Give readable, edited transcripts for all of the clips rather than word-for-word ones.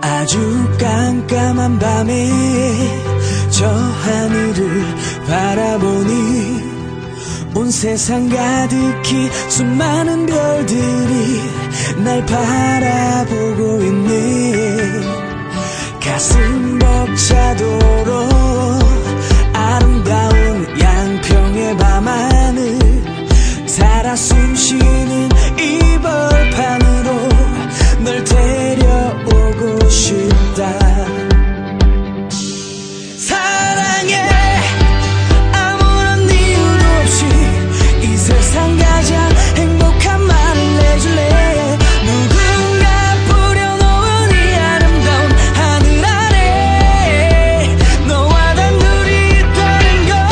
아주 깜깜한 밤에 저 하늘을 바라보니 온 세상 가득히 수많은 별들이 날 바라보고 있네. 가슴 벅차도록 아름다운 양평의 밤하늘, 살아 숨쉬는 이 벌판으로 널 데려오고 싶다. 사랑해, 아무런 이유도 없이 이 세상 가장 행복한 말을 해줄래. 누군가 뿌려놓은 이 아름다운 하늘 아래 너와 단둘이 있다는 걸.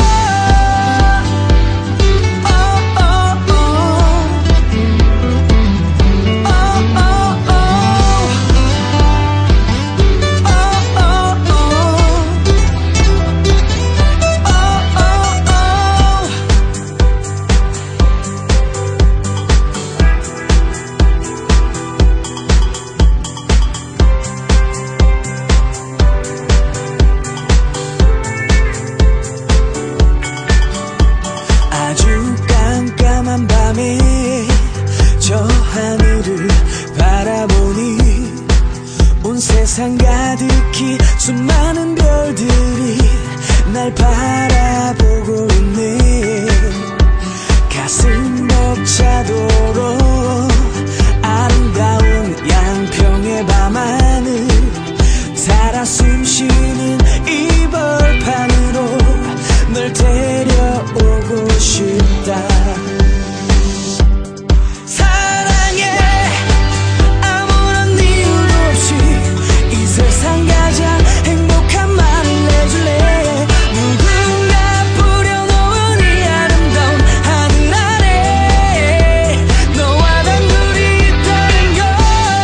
아주 깜깜한 밤에 저 하늘을 바라보니 온 세상 가득히 수많은 별들이 날 바라보고 있네. 가슴 벅차도록 아름다운 양평의 밤하늘, 살아 숨쉬는 이 벌판으로 널 데려오고 싶다. 사랑해, 아무런 이유도 없이 이 세상 가장 행복한 말을 해줄래. 누군가 뿌려놓은 이 아름다운 하늘 아래 너와 단둘이 있다는 걸.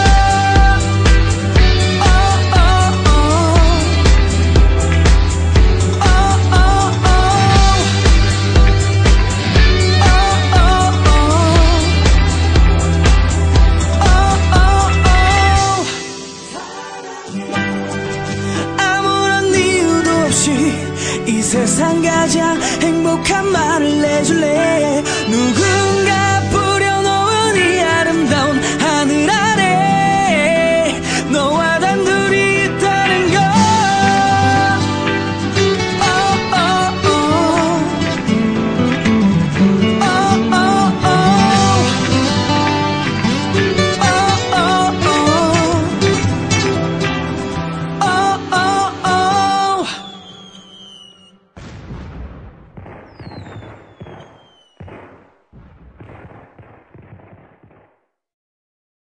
아무런 이유도 없이 이 세상 가장 행복한 말을 해줄래. 누구